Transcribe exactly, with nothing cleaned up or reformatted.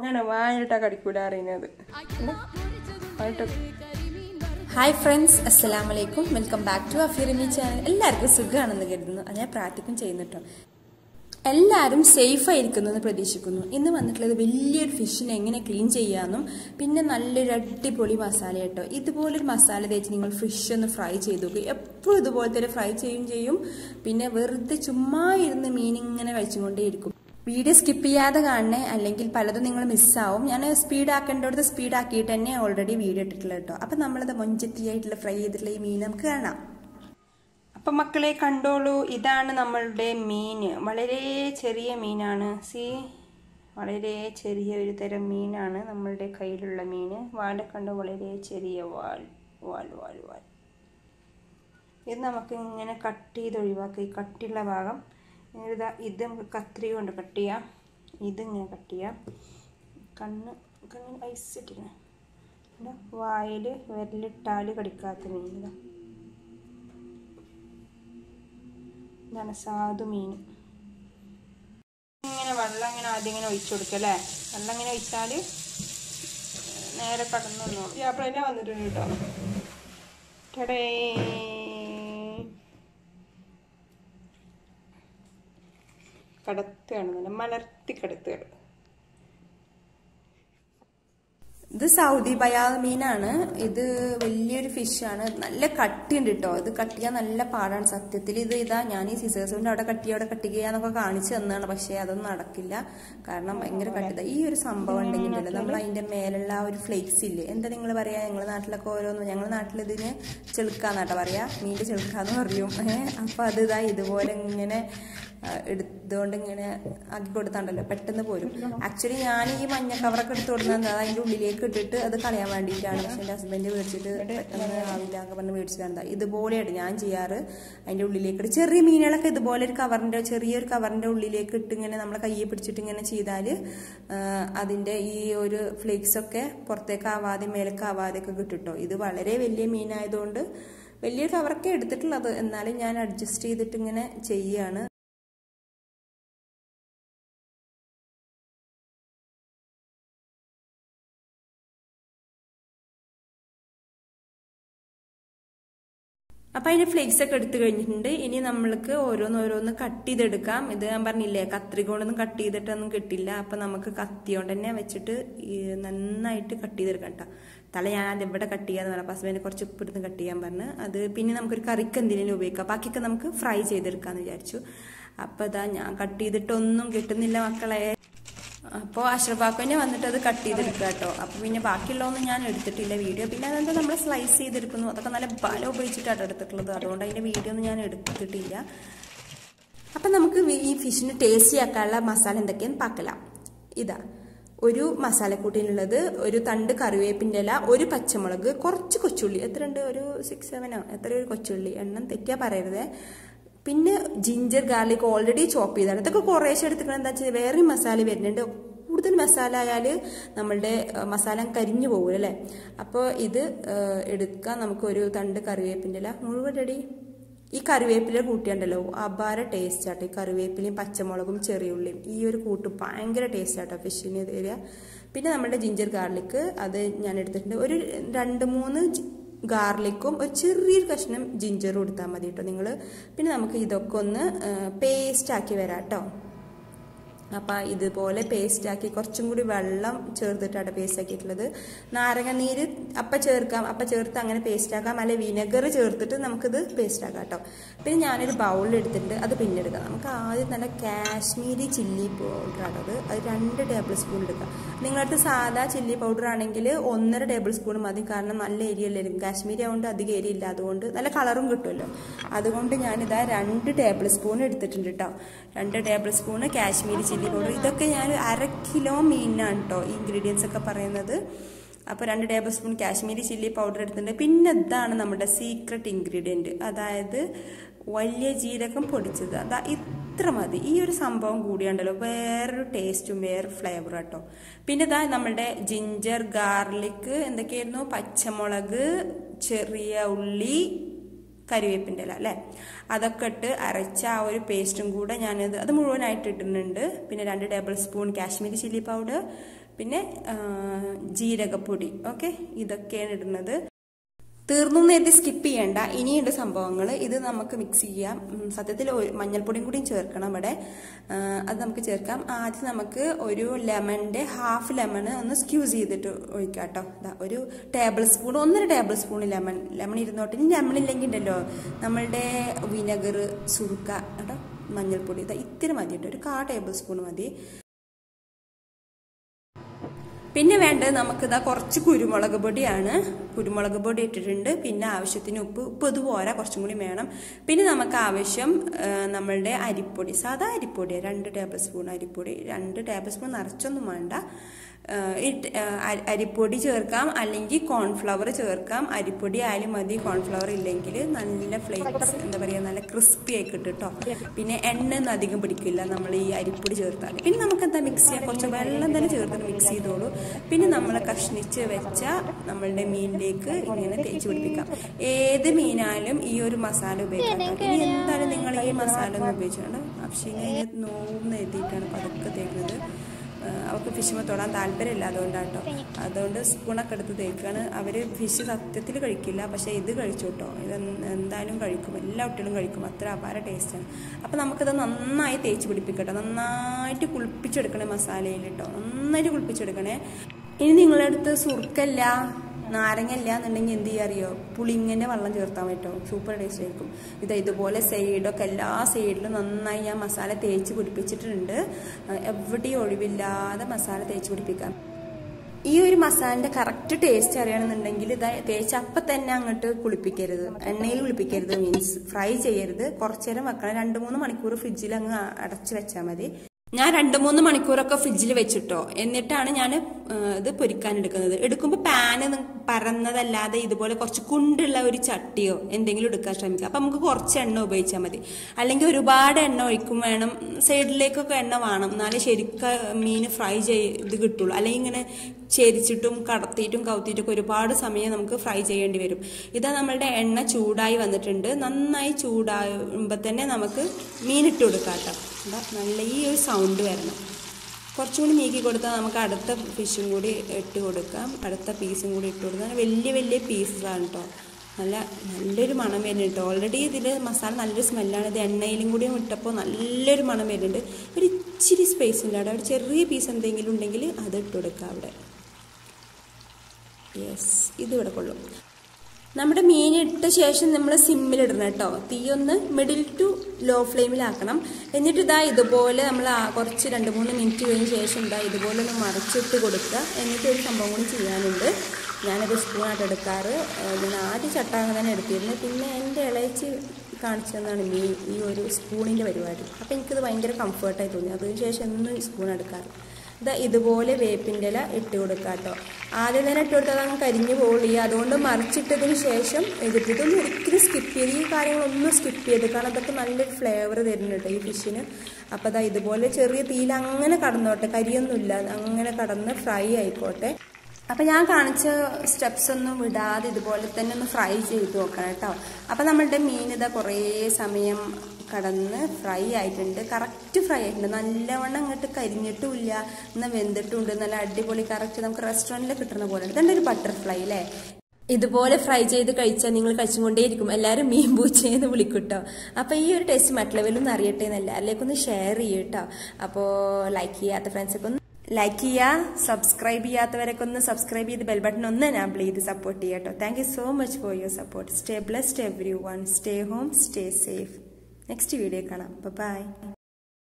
ഞാൻ വായിട്ടാ കടിക്കൂല അറിയുന്നത്. Hi friends, അസ്സലാമു അലൈക്കും. വെൽക്കം ബാക്ക് ടു അഫീറിമി ചാനൽ. എല്ലാവർക്കും സുഖമാണെന്ന് കരുതുന്നു. അത് ഞാൻ പ്രാർത്ഥിക്കും ചെയ്യുന്നുട്ടോ. എല്ലാവരും സേഫ് ആയിരിക്കുന്നു എന്ന് പ്രതീക്ഷിക്കുന്നു. ഇന്ന് വന്നിട്ടുള്ളത് വലിയൊരു ഫിഷിനെ എങ്ങനെ ക്ലീൻ ചെയ്യാമെന്നും പിന്നെ നല്ലൊരു അടിപൊളി മസാല കേട്ടോ. ഇതുപോലൊരു മസാല തേച്ച് നിങ്ങൾ ഫിഷ് ഒന്ന് ഫ്രൈ ചെയ്ത് നോക്കും. എപ്പോഴും ഇതുപോലത്തെ ഒരു ഫ്രൈ ചെയ്യും ചെയ്യും പിന്നെ വെറുതെ ചുമ്മാ ഇരുന്ന് മീൻ ഇങ്ങനെ കഴിച്ചുകൊണ്ടേയിരിക്കും. വീഡിയോ സ്കിപ്പ് ചെയ്യാതെ കാണണേ, അല്ലെങ്കിൽ പലതും നിങ്ങൾ മിസ്സാവും. ഞാൻ സ്പീഡ് ആക്കേണ്ടടുത്ത് സ്പീഡ് ആക്കിയിട്ട് തന്നെ ഓൾറെഡി വീഡിയോ ഇട്ടിട്ടുള്ളത് കേട്ടോ. അപ്പം നമ്മളത് മൊഞ്ചത്തിയായിട്ടുള്ള ഫ്രൈ ചെയ്തിട്ടുള്ള ഈ മീൻ നമുക്ക് കാണാം. അപ്പം മക്കളെ കണ്ടോളൂ, ഇതാണ് നമ്മളുടെ മീൻ. വളരെ ചെറിയ മീനാണ്. സി വളരെ ചെറിയ ഒരു തരം മീനാണ് നമ്മളുടെ കയ്യിലുള്ള മീൻ. വാല കണ്ടോ, വളരെ ചെറിയ വാൽ വാൽ വാൽ വാൽ ഇത് നമുക്ക് ഇങ്ങനെ കട്ട് ചെയ്ത് ഒഴിവാക്കുക. ഈ കട്ടിയുള്ള ഭാഗം ഇതാ, ഇത് നമുക്ക് കത്രിക കൊണ്ട് കട്ട് ചെയ്യാം. ഇതിങ്ങനെ കട്ട് ചെയ്യാം. കണ്ണ് കണ്ണിന് ഐസ് ഇട്ടിരുന്നു. വായിൽ വിരലിട്ടാൽ കടിക്കാത്ത മീൻ. ഇതാ ഇതാണ് സാധു മീൻ. ഇങ്ങനെ വെള്ളം ഇങ്ങനെ ആദ്യം ഇങ്ങനെ ഒഴിച്ചു കൊടുക്കുക അല്ലേ. വെള്ളം ഇങ്ങനെ ഒഴിച്ചാൽ നേരെ കടന്നു യാപ്രനെ വന്നിട്ടുണ്ട് കേട്ടോ. ടടേ കടത്തുകയാണ്, നല്ല മലർത്തി കടത്തുകയാണ്. ഇത് സൗദി ബയാ മീനാണ്. ഇത് വലിയൊരു ഫിഷാണ്. നല്ല കട്ടിയുണ്ട് കേട്ടോ. ഇത് കട്ട് ചെയ്യാൻ നല്ല പാടാണ് സത്യത്തിൽ. ഇത് ഇതാ ഞാൻ ഈ സിസേഴ്സ് കൊണ്ട് അവിടെ കട്ടി അവിടെ കട്ട് ചെയ്യാന്നൊക്കെ കാണിച്ചു തന്നാണ്. പക്ഷേ അതൊന്നും നടക്കില്ല, കാരണം ഭയങ്കര കട്ടിത. ഈ ഒരു സംഭവം ഉണ്ടെങ്കിലല്ലോ നമ്മൾ അതിന്റെ മേലുള്ള ആ ഒരു ഫ്ലേക്സ് ഇല്ലേ, എന്താ നിങ്ങൾ പറയാ, ഞങ്ങളുടെ നാട്ടിലൊക്കെ ഓരോന്നും, ഞങ്ങളുടെ നാട്ടിൽ ഇതിന് ചെളുക്കാന്നാട്ടോ പറയാ, മീൻ്റെ ചെളുക്കാന്ന് പറയും. ഏഹ് അപ്പൊ അത് ഇതാ ഇതുപോലെ ഇങ്ങനെ എടുത്തുകൊണ്ട് ഇങ്ങനെ ആക്കി കൊടുത്താണ്ടല്ലോ പെട്ടെന്ന് പോരും. ആക്ച്വലി ഞാൻ ഈ മഞ്ഞ കവറൊക്കെ എടുത്ത് കൊടുക്കുന്നത് അതിൻ്റെ ഉള്ളിലേക്ക് ഇട്ടിട്ട് അത് കളയാൻ വേണ്ടിയിട്ടാണ്. പക്ഷെ എൻ്റെ ഹസ്ബൻഡ് മേടിച്ചിട്ട് പെട്ടെന്ന് ആവില്ല ഒക്കെ പറഞ്ഞ് മേടിച്ചിട്ടാണ്. ഇതുപോലെയാണ് ഞാൻ ചെയ്യാറ്. അതിൻ്റെ ഉള്ളിലേക്ക് ഇട്ട് ചെറിയ മീനുകളൊക്കെ ഇതുപോലെ ഒരു കവറിൻ്റെ ചെറിയൊരു കവറിൻ്റെ ഉള്ളിലേക്ക് ഇട്ട് ഇങ്ങനെ നമ്മളെ കയ്യെ പിടിച്ചിട്ട് ഇങ്ങനെ ചെയ്താൽ അതിൻ്റെ ഈ ഒരു ഫ്ലേക്സൊക്കെ പുറത്തേക്ക് ആവാതെ മേലേക്ക് ആവാതെ ഒക്കെ കിട്ടുട്ടോ. ഇത് വളരെ വലിയ മീനായതുകൊണ്ട് വലിയൊരു കവറൊക്കെ എടുത്തിട്ടുള്ളത്, എന്നാലും ഞാൻ അഡ്ജസ്റ്റ് ചെയ്തിട്ട് ഇങ്ങനെ ചെയ്യുകയാണ്. അപ്പം അതിൻ്റെ ഫ്ലേക്സ് ഒക്കെ എടുത്തു കഴിഞ്ഞിട്ടുണ്ട്. ഇനി നമ്മൾക്ക് ഓരോന്ന് ഓരോന്ന് കട്ട് ചെയ്തെടുക്കാം. ഇത് ഞാൻ പറഞ്ഞില്ലേ, കത്രിക കൊണ്ടൊന്നും കട്ട് ചെയ്തിട്ടൊന്നും കിട്ടില്ല. അപ്പം നമുക്ക് കത്തി കൊണ്ട് തന്നെ വെച്ചിട്ട് നന്നായിട്ട് കട്ട് ചെയ്തെടുക്കാം കേട്ടോ. തല ഞാൻ എവിടെ കട്ട് ചെയ്യാന്ന് പറഞ്ഞാൽ ഹസ്ബൻഡ് കുറച്ച് ഉപ്പ് എടുത്ത് കട്ട് ചെയ്യാൻ പറഞ്ഞ് അത് പിന്നെ നമുക്കൊരു കറിക്ക് എന്തിനും ഉപയോഗിക്കാം. ബാക്കിയൊക്കെ നമുക്ക് ഫ്രൈ ചെയ്തെടുക്കാമെന്ന് വിചാരിച്ചു. അപ്പം ഇതാ ഞാൻ കട്ട് ചെയ്തിട്ടൊന്നും കിട്ടുന്നില്ല മക്കളെ. അപ്പോൾ അഷ്റഫാക്കന്നെ വന്നിട്ട് അത് കട്ട് ചെയ്തെടുക്കുക കേട്ടോ. അപ്പോൾ പിന്നെ ബാക്കിയുള്ളതൊന്നും ഞാൻ എടുത്തിട്ടില്ല വീഡിയോ. പിന്നെ അതെന്താ നമ്മൾ സ്ലൈസ് ചെയ്തെടുക്കുന്നു, അതൊക്കെ നല്ല ബലം ഉപയോഗിച്ചിട്ടാണ് എടുത്തിട്ടുള്ളത്. അതുകൊണ്ട് അതിൻ്റെ വീഡിയോ ഒന്നും ഞാൻ എടുത്തിട്ടില്ല. അപ്പം നമുക്ക് ഈ ഫിഷിന് ടേസ്റ്റി ആക്കാനുള്ള മസാല എന്തൊക്കെയാന്ന് പാക്കലാം. ഇതാ ഒരു മസാലക്കൂട്ടിനുള്ളത്, ഒരു തണ്ട് കറിവേപ്പിൻ്റെ ഇല, ഒരു പച്ചമുളക്, കുറച്ച് കൊച്ചുള്ളി, എത്ര ഉണ്ട്, ഒരു സിക്സ് സെവനോ എത്ര ഒരു കൊച്ചുള്ളി, എണ്ണം തെറ്റിയാ പറയരുതേ. പിന്നെ ജിഞ്ചർ ഗാർലിക് ഓൾറെഡി ചോപ്പ് ചെയ്താണ്. ഇതൊക്കെ കുറേശ്ശെ എടുത്തിട്ട് എന്താ വെച്ചാൽ വേറെ മസാല വരുന്നുണ്ട്. കൂടുതൽ മസാല ആയാൽ നമ്മളുടെ മസാല കരിഞ്ഞു പോകും അല്ലേ. അപ്പോൾ ഇത് എടുക്കാൻ നമുക്ക് ഒരു തണ്ട് കറിവേപ്പിൻ്റെ ഇല മുഴുവൻ റെഡി. ഈ കറിവേപ്പില കൂട്ടിയുണ്ടല്ലോ അപാര ടേസ്റ്റ് ആട്ടോ. ഈ കറിവേപ്പിലയും പച്ചമുളകും ചെറിയുള്ളിയും ഈ ഒരു കൂട്ട് ഭയങ്കര ടേസ്റ്റ് ആട്ടോ ഫിഷിന് തരിക. പിന്നെ നമ്മുടെ ജിഞ്ചർ ഗാർലിക് അത് ഞാൻ എടുത്തിട്ടുണ്ട്. ഒരു രണ്ട് മൂന്ന് ഗാർലിക്കും ഒരു ചെറിയൊരു കഷ്ണം ജിഞ്ചറും എടുത്താൽ മതി കേട്ടോ നിങ്ങൾ. പിന്നെ നമുക്ക് ഇതൊക്കെ ഒന്ന് പേസ്റ്റ് ആക്കി വരാം കേട്ടോ. അപ്പം ഇതുപോലെ പേസ്റ്റാക്കി കുറച്ചും കൂടി വെള്ളം ചേർത്തിട്ടാണ് പേസ്റ്റ് ആക്കിയിട്ടുള്ളത്. നാരങ്ങ നീര് അപ്പം ചേർക്കാം, അപ്പം ചേർത്ത് അങ്ങനെ പേസ്റ്റ് ആക്കാം, അല്ലെ വിനെഗർ ചേർത്തിട്ട് നമുക്കിത് പേസ്റ്റ് ആക്കാം കേട്ടോ. പിന്നെ ഞാനൊരു ബൗളിൽ എടുത്തിട്ട് അത് പിന്നെ എടുക്കാം. നമുക്ക് ആദ്യം നല്ല കാശ്മീരി ചില്ലി പൗഡറാണ് അത് അത് രണ്ട് ടേബിൾ സ്പൂൺ എടുക്കാം. നിങ്ങളടുത്ത് സാധാ ചില്ലി പൗഡർ ആണെങ്കിൽ ഒന്നര ടേബിൾ സ്പൂൺ മതി, കാരണം നല്ല എരിയല്ലായിരിക്കും. കാശ്മീരി ആയതുകൊണ്ട് അധികം എരിയില്ല, അതുകൊണ്ട് നല്ല കളറും കിട്ടുമല്ലോ. അതുകൊണ്ട് ഞാനിതാ രണ്ട് ടേബിൾ സ്പൂൺ എടുത്തിട്ടുണ്ട് കേട്ടോ. രണ്ട് tablespoon Kashmiri chilli powder. ഇതൊക്കെ ഞാൻ അര കിലോ മീനാണ് കേട്ടോ ഈ ഇൻഗ്രീഡിയൻസ് ഒക്കെ പറയുന്നത്. അപ്പോൾ രണ്ട് tablespoon Kashmiri chilli powder എടുത്തിട്ടുണ്ട്. പിന്നെ ഇതാണ് നമ്മുടെ സീക്രട്ട് ഇൻഗ്രീഡിയൻറ്റ്, അതായത് വലിയ ജീരകം പൊടിച്ചത്. അതാ ഇത്ര മതി. ഈ ഒരു സംഭവം കൂടിയുണ്ടല്ലോ വേറൊരു ടേസ്റ്റും വേറെ ഫ്ലേവറും കേട്ടോ. പിന്നെ ഇതാ നമ്മുടെ ജിഞ്ചർ ഗാർലിക് എന്തൊക്കെയായിരുന്നു, പച്ചമുളക്, ചെറിയ ഉള്ളി, കരിവേപ്പിൻ്റെ ഇല അല്ലേ, അതൊക്കെ ഇട്ട് അരച്ച ആ ഒരു പേസ്റ്റും കൂടെ ഞാനത് അത് മുഴുവനായിട്ട് ഇട്ടിട്ടുണ്ട്. പിന്നെ രണ്ട് tablespoon Kashmiri chilli powder, പിന്നെ ജീരകപ്പൊടി. ഓക്കെ, ഇതൊക്കെയാണ് ഇടുന്നത്. തീർന്നു എഴുതി സ്കിപ്പ് ചെയ്യണ്ട, ഇനിയുണ്ട് സംഭവങ്ങൾ. ഇത് നമുക്ക് മിക്സ് ചെയ്യാം. സത്യത്തിൽ മഞ്ഞൾപ്പൊടിയും കൂടിയും ചേർക്കണം ഇവിടെ. അത് നമുക്ക് ചേർക്കാം. ആദ്യം നമുക്ക് ഒരു ലെമണിന്റെ ഹാഫ് ലെമൺ ഒന്ന് സ്ക്യൂസ് ചെയ്തിട്ട് ഒഴിക്കാം കേട്ടോ. ഒരു ടേബിൾ സ്പൂൺ, ഒന്നര ടേബിൾ സ്പൂൺ ലെമൺ ലെമൺ ഇരുന്നോട്ടെ. ഇനി ലെമൺ ഇല്ലെങ്കിൽ ഉണ്ടല്ലോ നമ്മളുടെ വിനെഗർ, സുർക്ക കേട്ടോ, മഞ്ഞൾപ്പൊടി ഇതാ ഇത്തിരി മതി കേട്ടോ, ഒരു കാ ടേബിൾ സ്പൂൺ മതി. പിന്നെ വേണ്ടത് നമുക്കിതാ കുറച്ച് കുരുമുളക് പൊടിയാണ്. കുരുമുളക് പൊടി ഇട്ടിട്ടുണ്ട്. പിന്നെ ആവശ്യത്തിന് ഉപ്പ്. ഉപ്പ് ഇത് പോരാ, കുറച്ചും കൂടി വേണം. പിന്നെ നമുക്ക് ആവശ്യം നമ്മളുടെ അരിപ്പൊടി, സാധാ അരിപ്പൊടി രണ്ട് ടേബിൾ സ്പൂൺ അരിപ്പൊടി. രണ്ട് ടേബിൾ സ്പൂൺ നിറച്ചൊന്നും വേണ്ട. അരിപ്പൊടി ചേർക്കാം, അല്ലെങ്കിൽ കോൺഫ്ലവർ ചേർക്കാം. അരിപ്പൊടി ആയാലും മതി, കോൺഫ്ലവർ ഇല്ലെങ്കിൽ. നല്ല ഫ്ലേക്സ് എന്താ പറയുക, നല്ല ക്രിസ്പി ആയി കിട്ടും കേട്ടോ. പിന്നെ എണ്ണ ഒന്നും അധികം പിടിക്കില്ല നമ്മൾ ഈ അരിപ്പൊടി ചേർത്താൽ. പിന്നെ നമുക്ക് എന്താ മിക്സ് ചെയ്യാം, കുറച്ച് വെള്ളം തന്നെ ചേർത്തിട്ട് മിക്സ് ചെയ്തോളൂ. പിന്നെ നമ്മൾ കഷ്ണിച്ച് വെച്ച നമ്മളുടെ മീനിലേക്ക് ഇങ്ങനെ തേച്ച് പിടിപ്പിക്കാം. ഏത് മീനായാലും ഈ ഒരു മസാല ഉപയോഗിക്കാം. ഇനി എന്തായാലും നിങ്ങൾ ഈ മസാല ഒന്നും ഉപയോഗിച്ചാണ് പക്ഷേ ഇങ്ങനെ നോന്ന് എഴുതിയിട്ടാണ് പതുക്കെ തേക്കുന്നത്. അവർക്ക് ഫിഷ് തൊടാൻ താല്പര്യമില്ല, അതുകൊണ്ടാണ് കേട്ടോ. അതുകൊണ്ട് സ്പൂണൊക്കെ എടുത്ത് തേക്കാണ്. അവർ ഫിഷ് സത്യത്തിൽ കഴിക്കില്ല, പക്ഷേ ഇത് കഴിച്ചു കേട്ടോ. ഇത് എന്തായാലും കഴിക്കും, എല്ലാ കുട്ടികളും കഴിക്കും. അത്ര അപാര ടേസ്റ്റാണ്. അപ്പം നമുക്കിത് നന്നായി തേച്ച് പിടിപ്പിക്കട്ടെ. നന്നായിട്ട് കുളിപ്പിച്ചെടുക്കണേ മസാലയിൽ കേട്ടോ, നന്നായിട്ട് കുളിപ്പിച്ചെടുക്കണേ. ഇനി നിങ്ങളുടെ അടുത്ത് സുർക്കല്ല, നാരങ്ങല്ല എന്നുണ്ടെങ്കിൽ എന്ത് ചെയ്യുക അറിയോ, പുളിങ്ങനെ വെള്ളം ചേർത്താൻ പറ്റുമോ, സൂപ്പർ ടേസ്റ്റ് ആയിരിക്കും. ഇത് ഇതുപോലെ സൈഡൊക്കെ എല്ലാ സൈഡിലും നന്നായി ഞാൻ മസാല തേച്ച് പിടിപ്പിച്ചിട്ടുണ്ട്. എവിടെയും ഒഴിവില്ലാതെ മസാല തേച്ച് പിടിപ്പിക്കാം. ഈ ഒരു മസാലന്റെ കറക്റ്റ് ടേസ്റ്റ് അറിയണമെന്നുണ്ടെങ്കിൽ ഇത് തേച്ച് അപ്പം തന്നെ അങ്ങോട്ട് കുളിപ്പിക്കരുത്, എണ്ണയിൽ കുളിപ്പിക്കരുത്, മീൻസ് ഫ്രൈ ചെയ്യരുത്. കുറച്ചു നേരം വെക്കണം. രണ്ട് മൂന്ന് മണിക്കൂർ ഫ്രിഡ്ജിൽ അങ്ങ് അടച്ചു വെച്ചാൽ മതി. ഞാൻ രണ്ട് മൂന്ന് മണിക്കൂറൊക്കെ ഫ്രിഡ്ജിൽ വെച്ചിട്ടോ, എന്നിട്ടാണ് ഞാൻ ഇത് പൊരിക്കാൻ എടുക്കുന്നത്. എടുക്കുമ്പോൾ പാന് പരന്നതല്ലാതെ ഇതുപോലെ കുറച്ച് കുണ്ടുള്ള ഒരു ചട്ടിയോ എന്തെങ്കിലും എടുക്കാൻ ശ്രമിക്കുക. അപ്പം നമുക്ക് കുറച്ച് എണ്ണ ഉപയോഗിച്ചാൽ മതി. അല്ലെങ്കിൽ ഒരുപാട് എണ്ണ ഒഴിക്കും വേണം, സൈഡിലേക്കൊക്കെ എണ്ണ വേണം, എന്നാലേ ശരിക്കും മീൻ ഫ്രൈ ചെയ്ത് കിട്ടുള്ളൂ. അല്ലെങ്കിൽ ഇങ്ങനെ ചെരിച്ചിട്ടും കടത്തിയിട്ടും കൗത്തിയിട്ടും ഒരുപാട് സമയം നമുക്ക് ഫ്രൈ ചെയ്യേണ്ടി വരും. ഇതാ നമ്മളുടെ എണ്ണ ചൂടായി വന്നിട്ടുണ്ട്. നന്നായി ചൂടാകുമ്പോൾ തന്നെ നമുക്ക് മീനിട്ട് കൊടുക്കാം കേട്ടോ. നല്ല ഈ ഒരു സൗണ്ട് വരണം. കുറച്ചും കൂടി നീക്കി കൊടുത്താൽ നമുക്ക് അടുത്ത ഫിഷും കൂടി ഇട്ട് കൊടുക്കാം, അടുത്ത പീസും കൂടി ഇട്ട് കൊടുക്കാം. വലിയ വലിയ പീസസാണ് കേട്ടോ. നല്ല നല്ലൊരു മണം വരുന്നുണ്ട് കേട്ടോ. ഓൾറെഡി ഇതിൽ മസാല നല്ലൊരു സ്മെല്ലാണ്. ഇത് എണ്ണയിലും കൂടി ഇട്ടപ്പോൾ നല്ലൊരു മണം വരുന്നുണ്ട്. ഒരു ഇച്ചിരി സ്പേസ് ഉണ്ട് അവിടെ, ഒരു ചെറിയ പീസ് എന്തെങ്കിലും ഉണ്ടെങ്കിൽ അത് ഇട്ട് കൊടുക്കുക അവിടെ. യെസ്, ഇതിവിടെ കൊള്ളും. നമ്മുടെ മീൻ ഇട്ട ശേഷം നമ്മൾ സിമ്മിലിടണം കേട്ടോ. തീ ഒന്ന് മിഡിൽ ടു ലോ ഫ്ലെയിമിലാക്കണം. എന്നിട്ട് ഇതാ ഇതുപോലെ നമ്മൾ കുറച്ച് രണ്ട് മൂന്ന് മിനിറ്റ് കഴിഞ്ഞ ശേഷം ഇതാ ഇതുപോലെ ഒന്ന് മറിച്ചിട്ട് കൊടുക്കുക. എന്നിട്ട് ഒരു സംഭവം കൂടി ചെയ്യാനുണ്ട്. ഞാനൊരു സ്പൂണായിട്ട് എടുക്കാറ്. ഞാൻ ആദ്യം ചട്ടാങ്ങ തന്നെ എടുത്തിരുന്നു. പിന്നെ എൻ്റെ ഇളയിച്ച് കാണിച്ചു തന്നാണ് മീൻ ഈ ഒരു സ്പൂണിൻ്റെ പരിപാടി. അപ്പോൾ എനിക്കത് ഭയങ്കര കംഫർട്ടായി തോന്നി. അതിന് ശേഷം എന്നും സ്പൂൺ എടുക്കാറ്. ഇതാ ഇതുപോലെ വേപ്പിൻ്റെ ഇല ഇട്ട് കൊടുക്കുക കേട്ടോ. ആദ്യം തന്നെ ഇട്ട് കൊടുത്താൽ അങ്ങ് കരിഞ്ഞു പോകുള്ളൂ. അതുകൊണ്ട് മറിച്ചിട്ടതിന് ശേഷം ഇതിട്ട് ഇതൊന്നും ഒരിക്കലും സ്കിപ്പ് ചെയ്ത് ഈ കാര്യങ്ങളൊന്നും സ്കിപ്പ് ചെയ്ത്, കാരണം അതൊക്കെ നല്ലൊരു ഫ്ലേവർ തരുന്നുണ്ട് ഈ ഫിഷിന്. അപ്പോൾ അതാ ഇതുപോലെ ചെറിയ തീയിൽ അങ്ങനെ കടന്നോട്ടെ, കരിയൊന്നുമില്ല, അങ്ങനെ കടന്ന് ഫ്രൈ ആയിക്കോട്ടെ. അപ്പം ഞാൻ കാണിച്ച സ്റ്റെപ്സ് ഒന്നും വിടാതെ ഇതുപോലെ തന്നെ ഒന്ന് ഫ്രൈ ചെയ്ത് നോക്കണം കേട്ടോ. അപ്പം നമ്മളുടെ മീൻ ഇതാ കുറേ സമയം കടന്ന് ഫ്രൈ ആയിട്ടുണ്ട്. കറക്റ്റ് ഫ്രൈ ആയിട്ടുണ്ട്. നല്ലവണ്ണം അങ്ങോട്ട് കരിഞ്ഞിട്ടുമില്ല, എന്നാൽ വെന്തിട്ടുമുണ്ട്. നല്ല അടിപൊളി കറക്റ്റ് നമുക്ക് റെസ്റ്റോറൻറ്റിൽ കിട്ടുന്ന പോലെ. ഇതെൻ്റെ ഒരു ബട്ടർഫ്ലൈ അല്ലേ. ഇതുപോലെ ഫ്രൈ ചെയ്ത് കഴിച്ചാൽ നിങ്ങൾ കഴിച്ചുകൊണ്ടേയിരിക്കും. എല്ലാവരും മീൻ പൂച്ചയെന്ന് വിളിക്കൂട്ടോ. അപ്പോൾ ഈ ഒരു ടേസ്റ്റ് മറ്റുള്ളവരൊന്നും അറിയട്ടെ എന്നല്ല, എല്ലാവർക്കും ഒന്ന് ഷെയർ ചെയ്യും കേട്ടോ. അപ്പോൾ ലൈക്ക് ചെയ്യാത്ത ഫ്രണ്ട്സൊക്കെ ഒന്ന് ലൈക്ക് ചെയ്യുക, സബ്സ്ക്രൈബ് ചെയ്യാത്തവരൊക്കെ ഒന്ന് സബ്സ്ക്രൈബ് ചെയ്ത് ബെൽ ബട്ടൺ ഒന്ന് എനാബിൾ ചെയ്ത് സപ്പോർട്ട് ചെയ്യുക കേട്ടോ. Thank you so much for your support. Stay blessed everyone. Stay home, stay safe. Next video കാണാം. ബൈ.